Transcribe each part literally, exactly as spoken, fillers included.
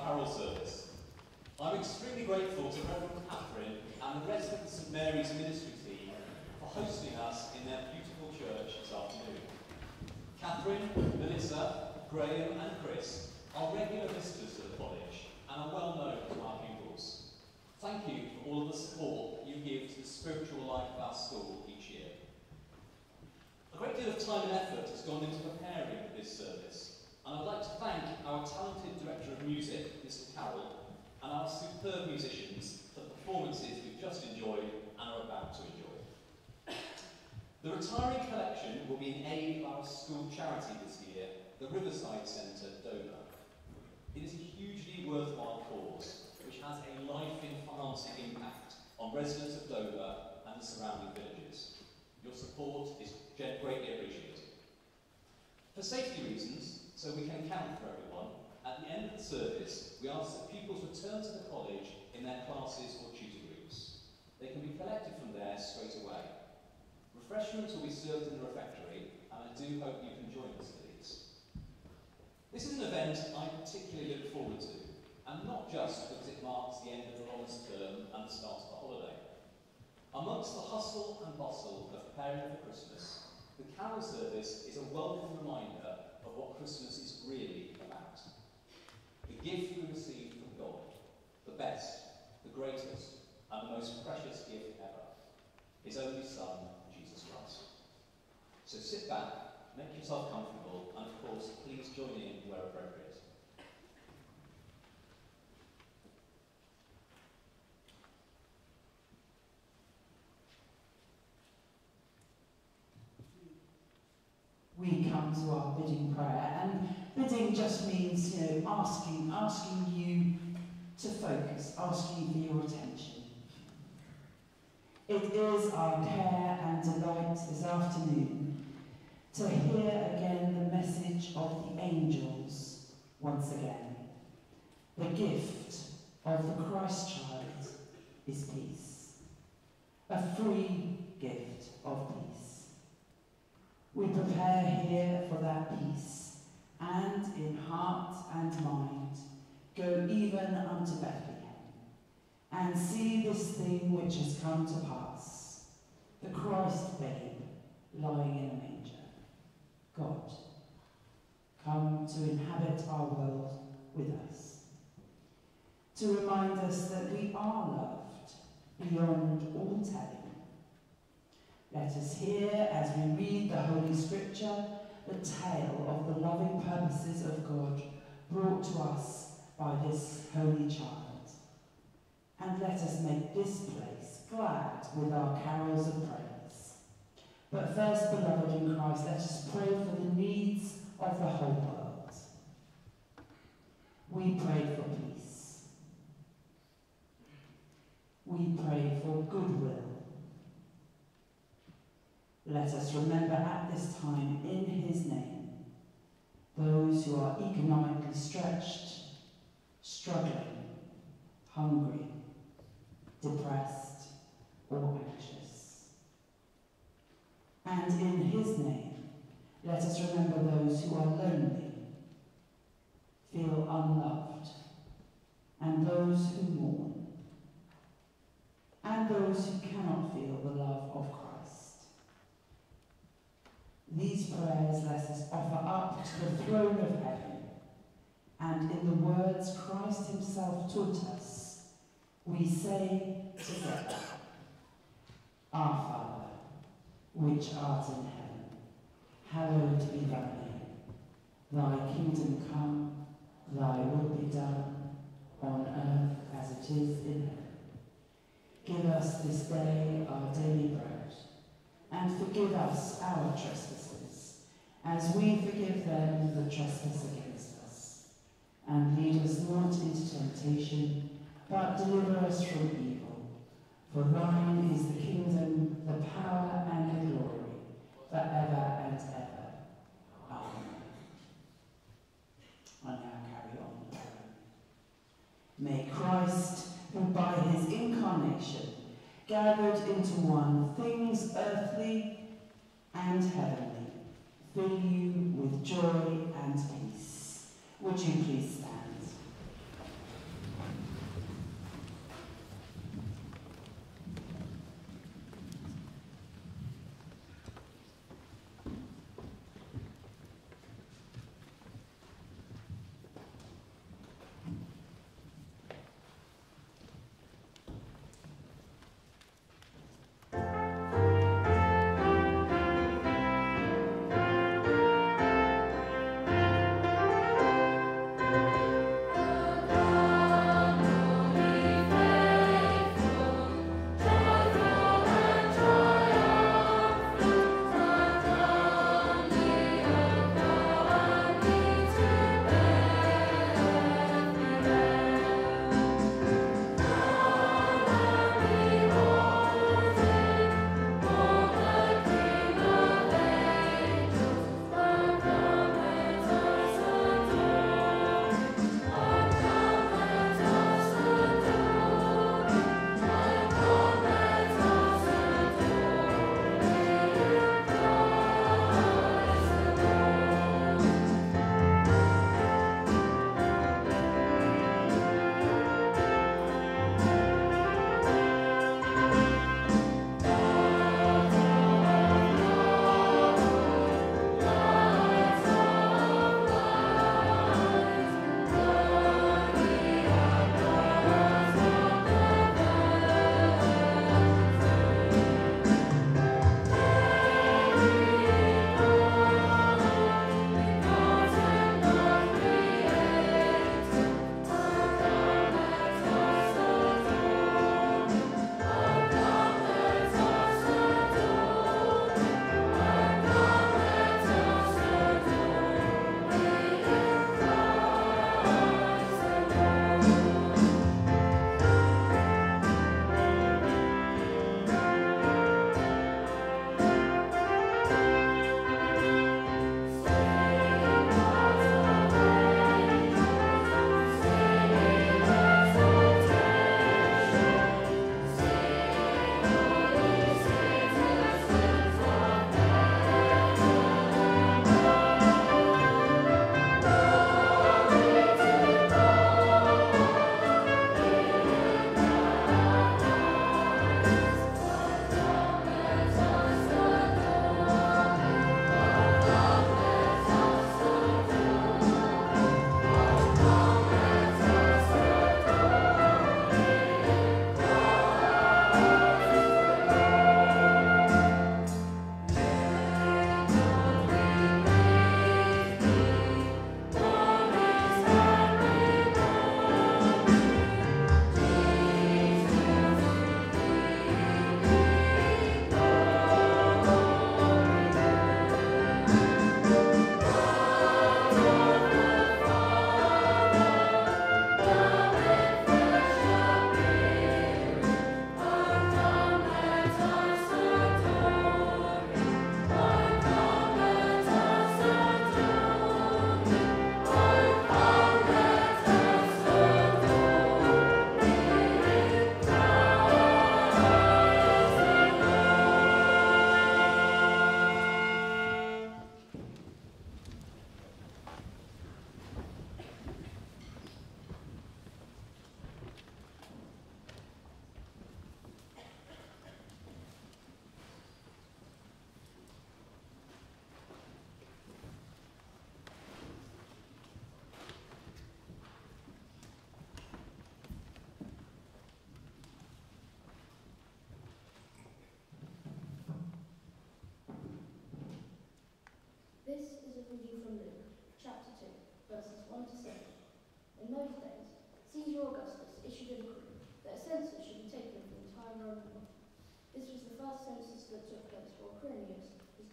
carol service. I'm extremely grateful to Reverend Catherine and the rest of the St Mary's ministry team for hosting us in their beautiful church this afternoon. Catherine, Melissa, Graham and Chris are regular visitors to the college and are well known to our pupils. Thank you for all of the support you give to the spiritual life of our school each year. A great deal of time and effort has gone into preparing this service, and I'd like to thank our talented Director of Music, Mister Carroll, and our superb musicians for the performances we've just enjoyed and are about to enjoy. The retiring collection will be in aid of our school charity this year, the Riverside Centre, Dover. It is a hugely worthwhile cause, which has a life-enhancing impact on residents of Dover and the surrounding villages. Your support is greatly appreciated. For safety reasons, so we can account for everyone, at the end of the service, we ask that pupils return to the college in their classes or tutor groups. They can be collected from there straight away. Refreshments will be served in the refectory, and I do hope you can join us for these. This is an event I particularly look forward to, and not just because it marks the end of the longest term and the start of the holiday. Amongst the hustle and bustle of preparing for Christmas, the carol service is a welcome reminder of what Christmas is really about. The gift we receive from God, the best, the greatest, and the most precious gift ever, His only Son, Jesus Christ. So sit back, make yourself comfortable, and of course, please join in where appropriate. We come to our bidding prayer, and bidding just means, you know, asking, asking you to focus, asking for your attention. It is our care and delight this afternoon to hear again the message of the angels once again. The gift of the Christ child is peace, a free gift of peace. We prepare here for that peace, and in heart and mind go even unto Bethlehem, and see this thing which has come to pass, the Christ babe lying in a manger. God, come to inhabit our world with us, to remind us that we are loved beyond all telling. Let us hear, as we read the Holy Scripture, the tale of the loving purposes of God brought to us by this Holy Child. And let us make this place glad with our carols of praise. But first, beloved in Christ, let us pray for the needs of the whole world. We pray for peace. We pray for goodwill. Let us remember at this time, in His name, those who are economically stretched, struggling, hungry, depressed, or anxious. And in His name, let us remember those who are lonely, feel unloved, and those who mourn, and those who cannot feel the love of Christ. These prayers let us offer up to the throne of heaven, and in the words Christ Himself taught us, we say together, Our Father, which art in heaven, hallowed be thy name. Thy kingdom come, thy will be done, on earth as it is in heaven. Give us this day our daily bread, and forgive us our trespasses, as we forgive them that trespass against us. And lead us not into temptation, but deliver us from evil. For thine is the kingdom, the power, and the glory, forever and ever. Amen. I now carry on the prayer. May Christ, who by His incarnation gathered into one things earthly and heavenly, fill you with joy and peace. Would you please stand?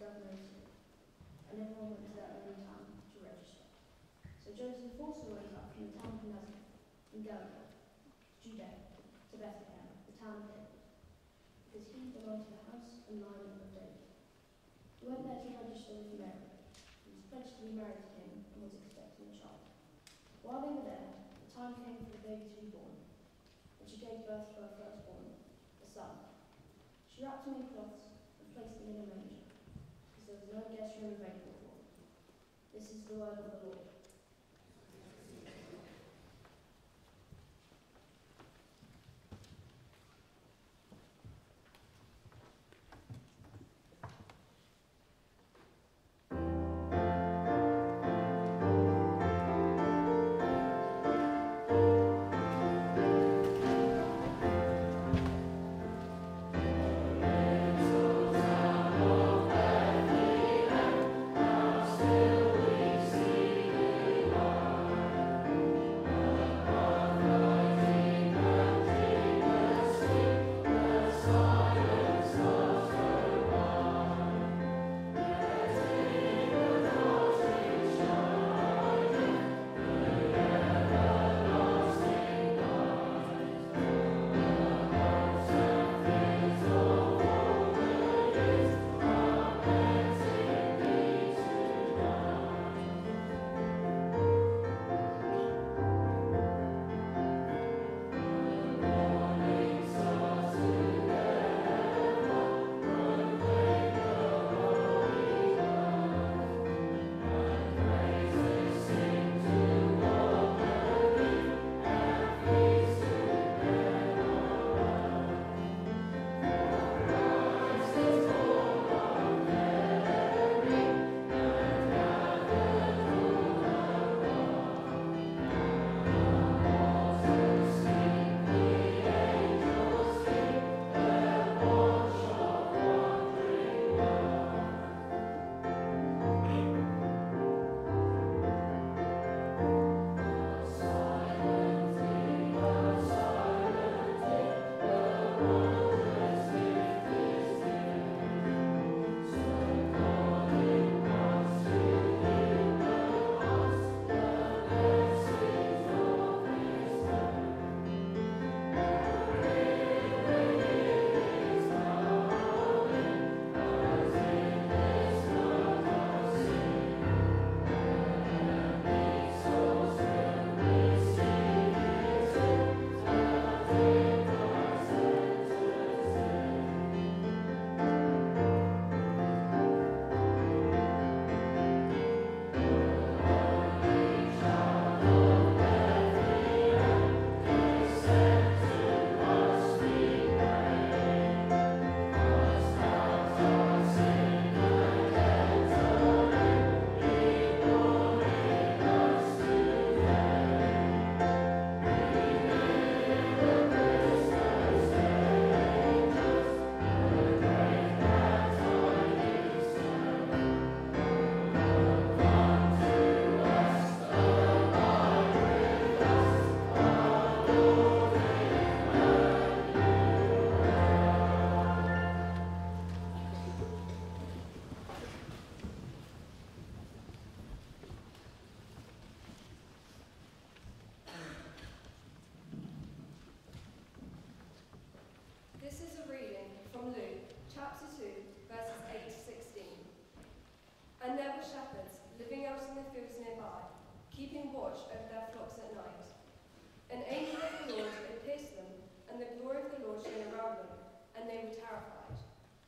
governor of Italy, and everyone went to their own town to register. So Joseph also went up from the town of Nazareth in Galilee, Judea, to Bethlehem, the town of David, because he belonged to the house and line of David. He went there to register with Mary, who was pledged to be married to him and was expecting a child. While they were there, the time came for the baby to be born, and she gave birth to her firstborn, a son. She wrapped him in cloths and placed him in a manger, because there was no guest room available for him. This is the word of the Lord. keeping watch over their flocks at night. An angel of the Lord appeared to them, and the glory of the Lord shone around them, and they were terrified.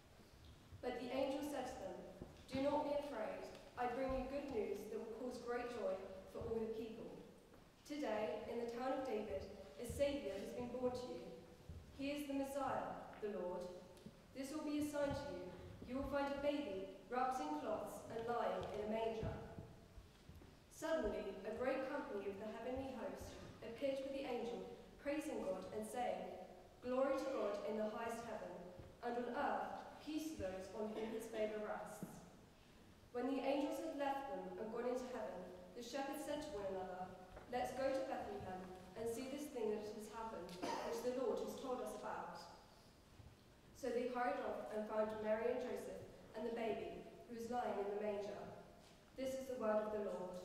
But the angel said to them, "Do not be afraid. I bring you good news that will cause great joy for all the people. Today, in the town of David, a Saviour has been born to you. He is the Messiah, the Lord. This will be a sign to you. You will find a baby wrapped in cloths and lying in a manger." Suddenly, a great company of the heavenly host appeared with the angel, praising God and saying, "Glory to God in the highest heaven, and on earth peace to those on whom his favour rests." When the angels had left them and gone into heaven, the shepherds said to one another, "Let's go to Bethlehem and see this thing that has happened, which the Lord has told us about." So they hurried off and found Mary and Joseph and the baby, lying in the manger. This is the word of the Lord.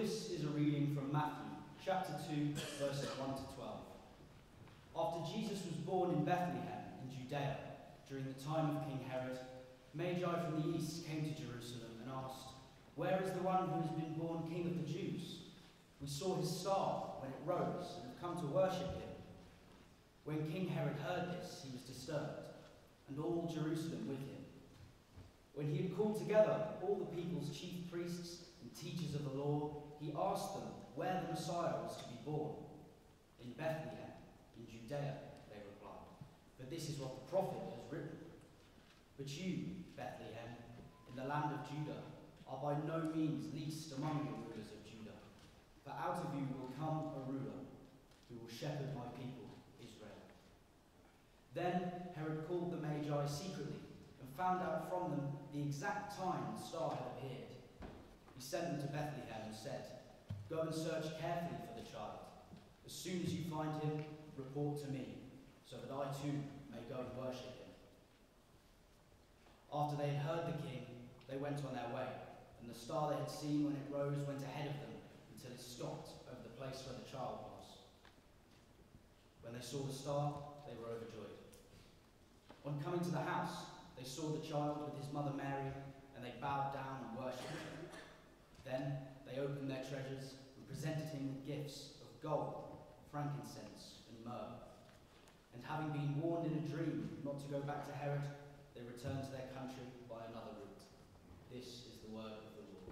this is a reading from Matthew, chapter two, verses one to twelve. After Jesus was born in Bethlehem in Judea, during the time of King Herod, Magi from the east came to Jerusalem and asked, "Where is the one who has been born King of the Jews? We saw his star when it rose and have come to worship him." When King Herod heard this, he was disturbed, and all Jerusalem with him. When he had called together all the people's chief priests and teachers of the law, he asked them where the Messiah was to be born. "In Bethlehem, in Judea," they replied, "for this is what the prophet has written. But you, Bethlehem, in the land of Judah, are by no means least among the rulers of Judah. For out of you will come a ruler who will shepherd my people, Israel." Then Herod called the Magi secretly and found out from them the exact time the star had appeared. He sent them to Bethlehem and said, "Go and search carefully for the child. As soon as you find him, report to me, so that I too may go and worship him." After they had heard the king, they went on their way, and the star they had seen when it rose went ahead of them until it stopped over the place where the child was. When they saw the star, they were overjoyed. On coming to the house, they saw the child with his mother Mary, and they bowed down and worshipped him. Then they opened their treasures and presented him with gifts of gold, frankincense, and myrrh. And having been warned in a dream not to go back to Herod, they returned to their country by another route. This is the word of the Lord.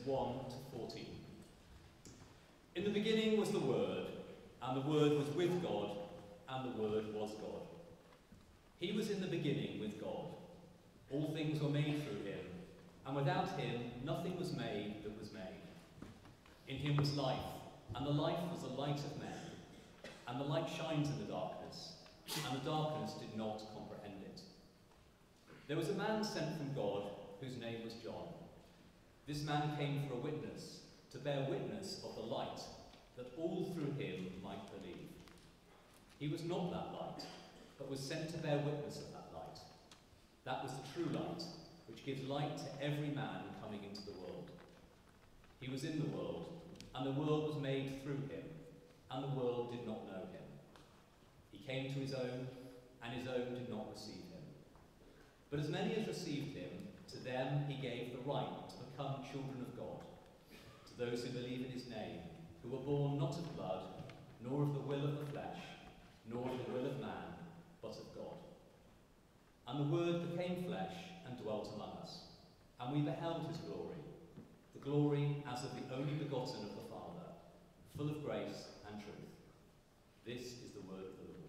one to fourteen. In the beginning was the Word, and the Word was with God, and the Word was God. He was in the beginning with God. All things were made through him, and without him nothing was made that was made. In him was life, and the life was the light of men. And the light shines in the darkness, and the darkness did not comprehend it. There was a man sent from God, whose name was John. This man came for a witness, to bear witness of the light, that all through him might believe. He was not that light, but was sent to bear witness of that light. That was the true light, which gives light to every man coming into the world. He was in the world, and the world was made through him, and the world did not know him. He came to his own, and his own did not receive him. But as many as received him, to them he gave the right to become children of God, to those who believe in his name, who were born not of blood, nor of the will of the flesh, nor of the will of man, but of God. And the Word became flesh and dwelt among us, and we beheld his glory, the glory as of the only begotten of the Father, full of grace and truth. This is the word of the Lord.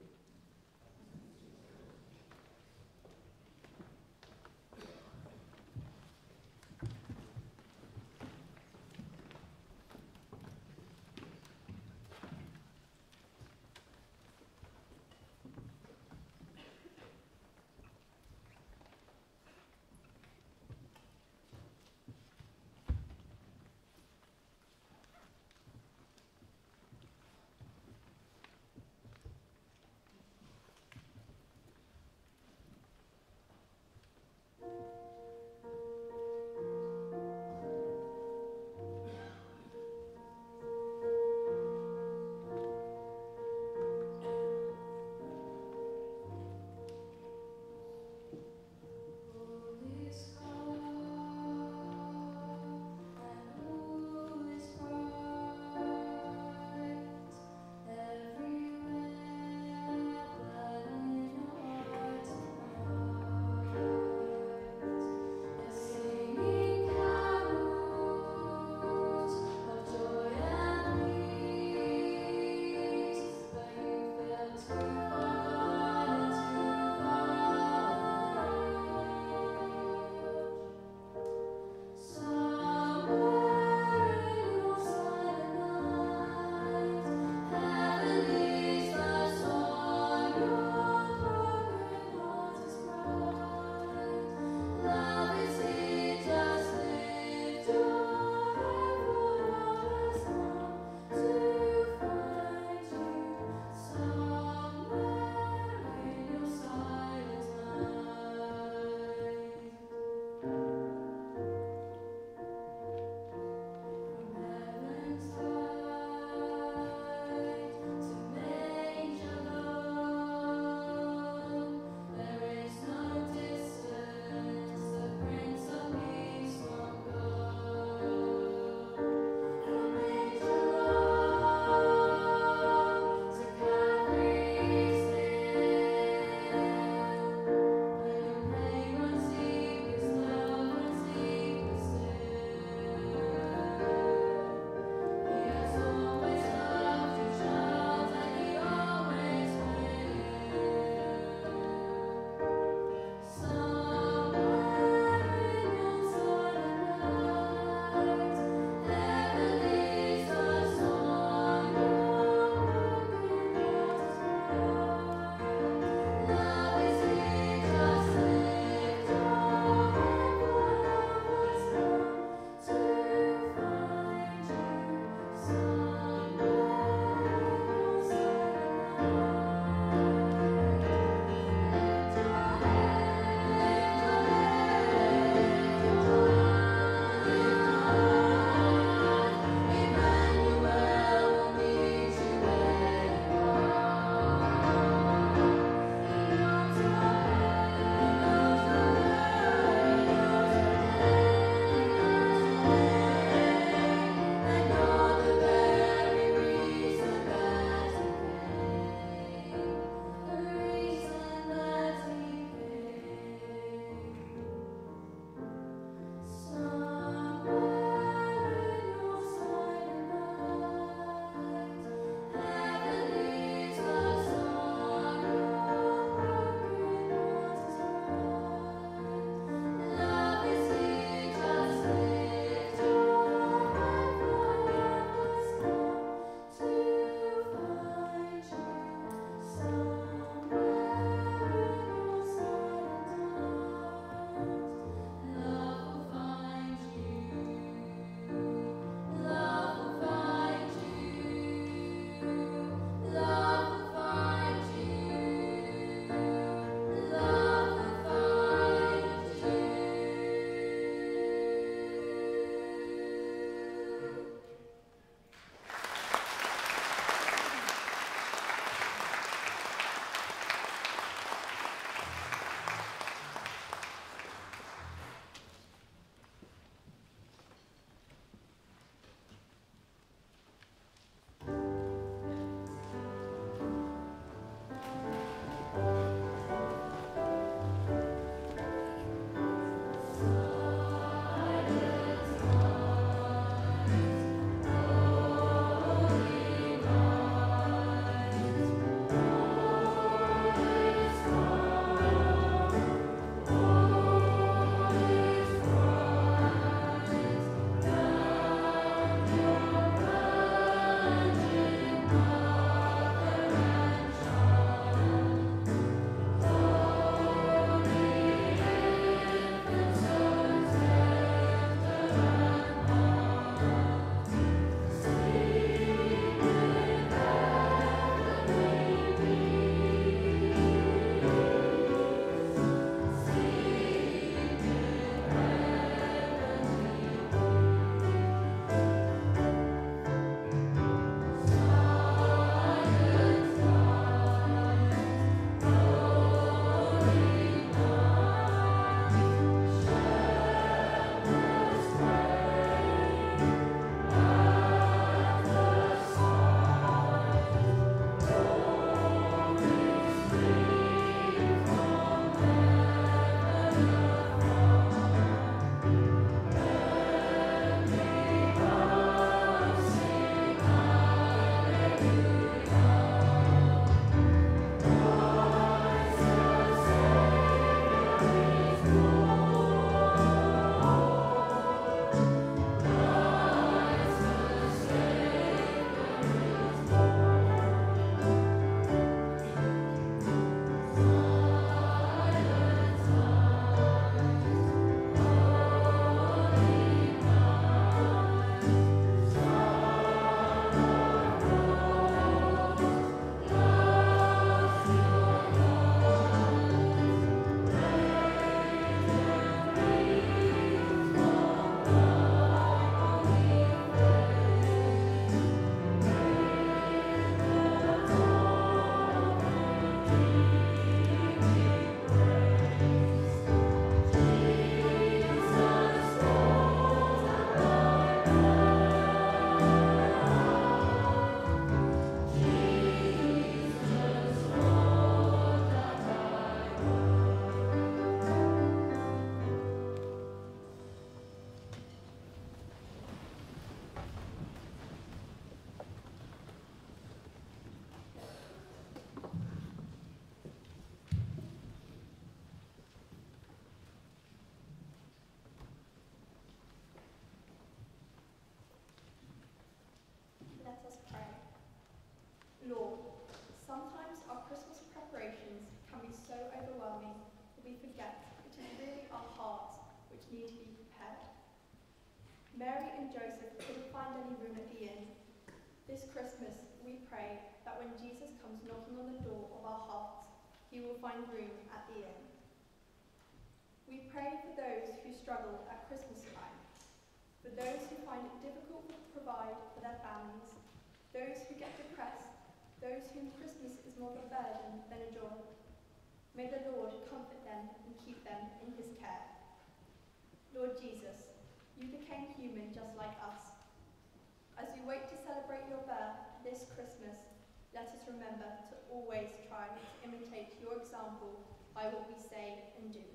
need to be prepared. Mary and Joseph couldn't find any room at the inn. This Christmas, we pray that when Jesus comes knocking on the door of our hearts, he will find room at the inn. We pray for those who struggle at Christmas time, for those who find it difficult to provide for their families, those who get depressed, those whom Christmas is more of a burden than a joy. May the Lord comfort them and keep them in his care. Lord Jesus, you became human just like us. As we wait to celebrate your birth this Christmas, let us remember to always try to imitate your example by what we say and do.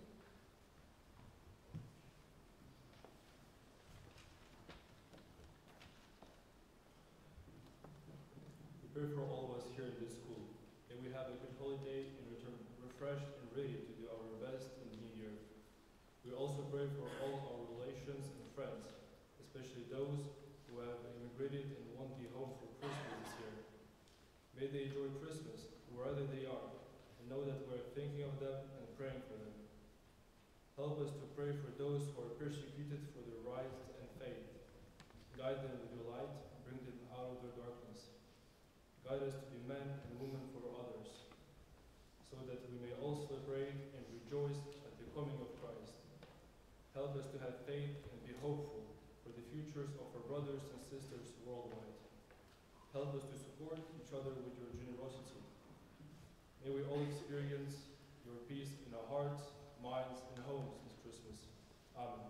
We pray for all of us here in this school, that we have a good holiday and return refreshed and ready to do our best in the new year. We also pray for all our relations and friends, especially those who have immigrated and won't be home for Christmas this year. May they enjoy Christmas wherever they are and know that we're thinking of them and praying for them. Help us to pray for those who are persecuted for their rights and faith. Guide them with your light, bring them out of their darkness. Guide us to be men and women for others, so that we may all celebrate and rejoice at the coming of Christ. Help us to have faith and be hopeful for the futures of our brothers and sisters worldwide. Help us to support each other with your generosity. May we all experience your peace in our hearts, minds, and homes this Christmas. Amen.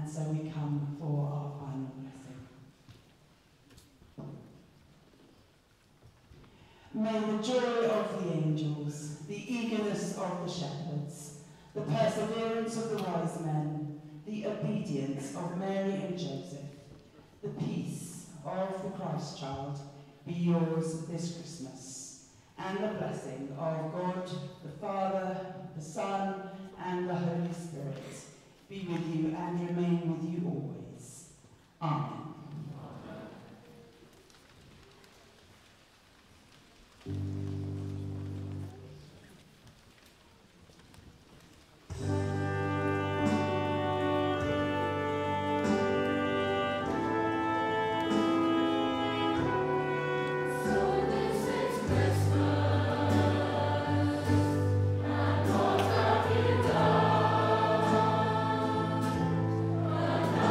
And so we come for our final blessing. May the joy of the angels, the eagerness of the shepherds, the perseverance of the wise men, the obedience of Mary and Joseph, the peace of the Christ child be yours this Christmas, and the blessing of God, the Father, the Son, and the Holy Spirit be with you and remain with you always. Amen. Christmas,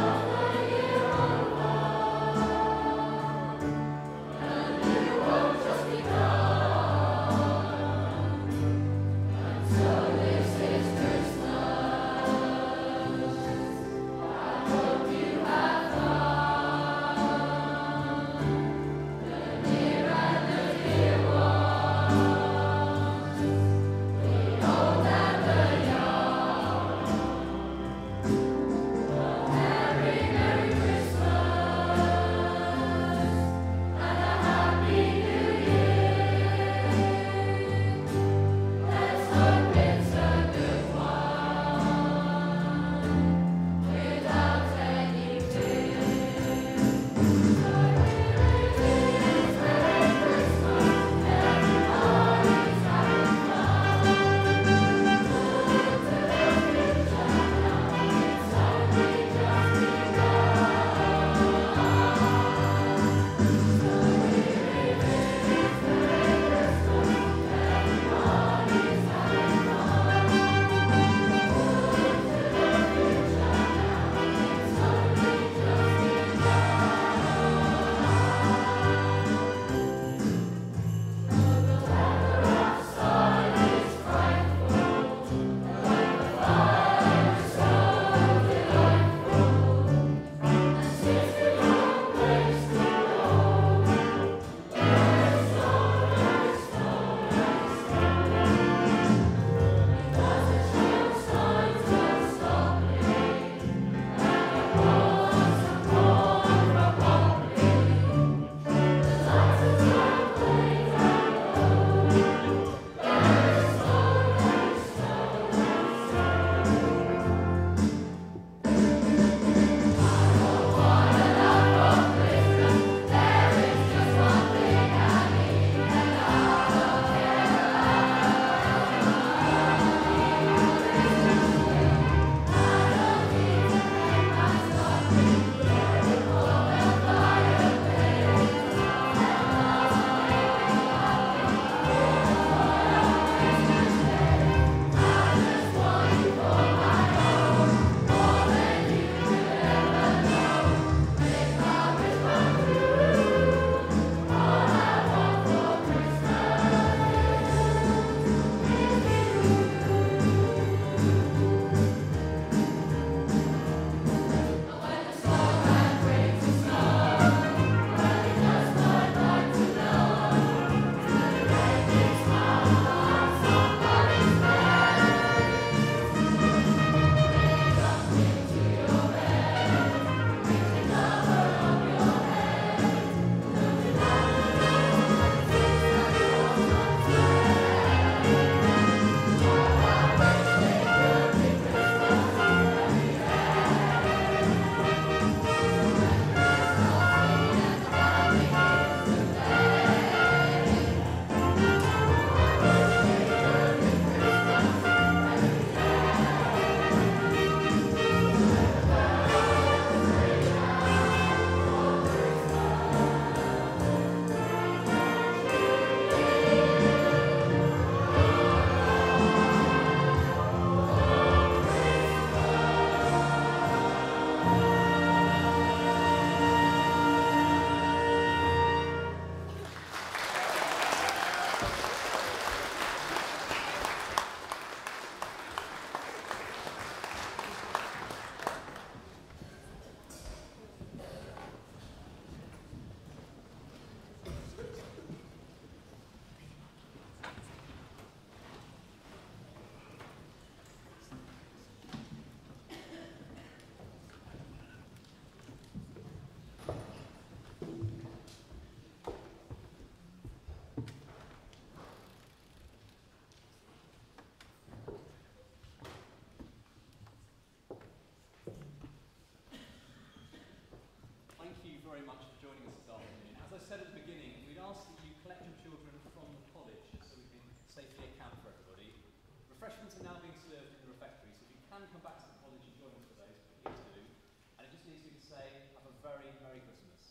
very much for joining us this afternoon. As I said at the beginning, we'd ask that you collect your children from the college so we can safely account for everybody. Refreshments are now being served in the refectory, so if you can come back to the college and join us for those, please do. And it just leaves me to say, have a very Merry Christmas.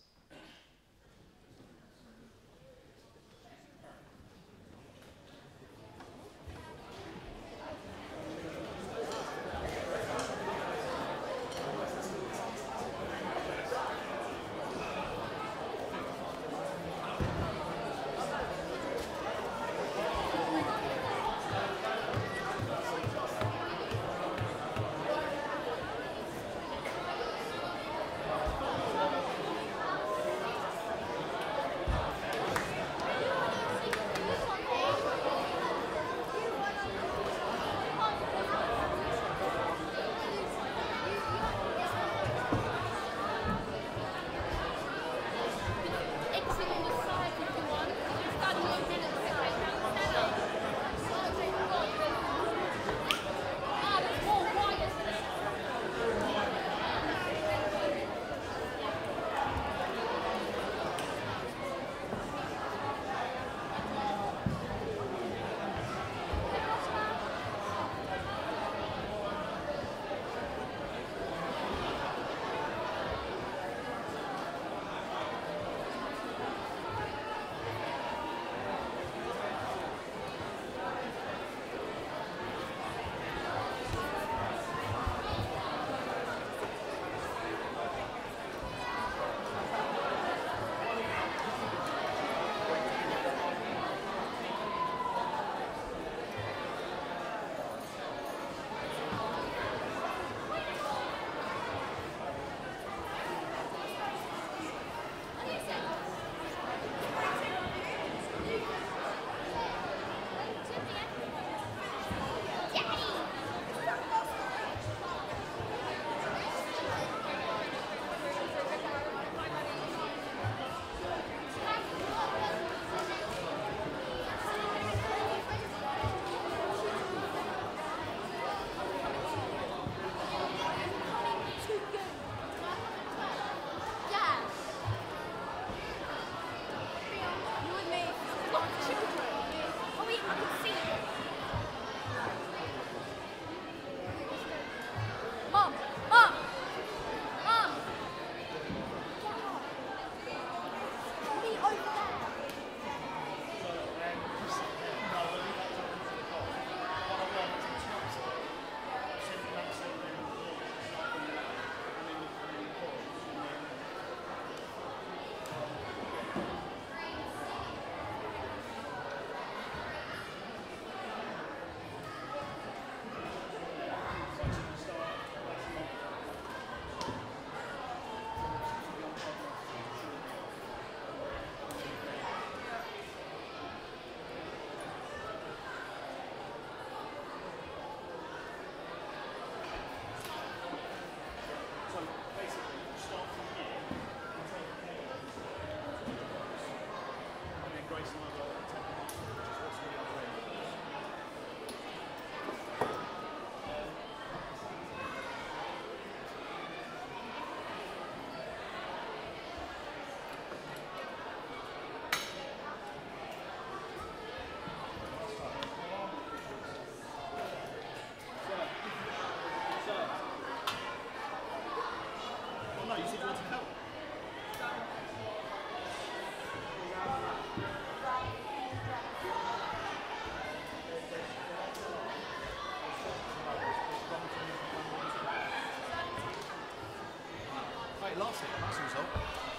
Last year, that's the result.